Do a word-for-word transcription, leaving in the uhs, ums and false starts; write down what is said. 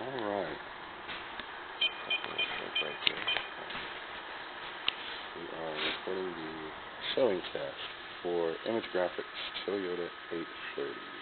Alright. Right there. We are recording the showing test for Image Graphics Toyota eight thirty.